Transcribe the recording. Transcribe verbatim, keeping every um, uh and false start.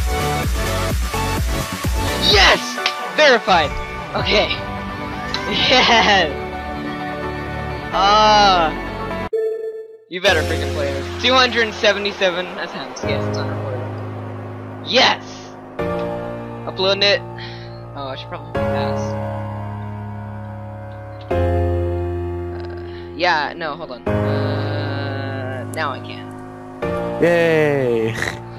Yes! Verified! Okay. Yes! Ah! Uh, you better freaking play this. two hundred seventy-seven attempts. Yes, it's unrecorded. Yes! Uploading it. Oh, I should probably pass. Uh, yeah, no, hold on. Uh, now I can. Yay!